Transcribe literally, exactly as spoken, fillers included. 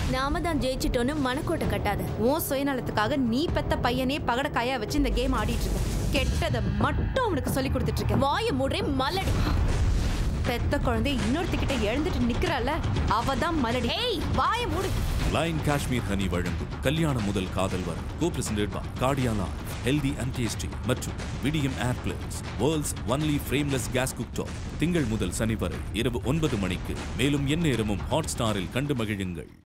நாம தான் ஜெயிச்சிட்டோன்னு மனக்கோட்டை கட்டாத. உன் சுயநலத்துக்காக நீ பெத்த பையனே பகடக்காயா வச்சு இந்த கேம் ஆடிட்டு இருக்க. கெட்டதை மட்டும் அவனுக்கு சொல்லி கொடுத்துட்டு இருக்க. வாய மூடுறே மலடி. பெத்த குழந்தை இன்னொருத்திக்கிட்ட எழுந்துட்டு நிக்கிறாள், அவதான் மலடி. ஏய் வாய மூடு. லைன் காஷ்மீர் ஹனி வழங்கும் கல்யாணம் முதல் காதல் வரை கோ-பிரசன்டட் பை கார்டியானா ஹெல்தி அண்ட் டேஸ்டி மற்றும் Vidiem air blaze world's only frameless gas cooktop. திங்கள் முதல் சனி வரை இரவு ஒன்பது மணிக்கு. மேலும் எந்நேரமும் ஹாட் ஸ்டாரில் கண்டு மகிழுங்கள்.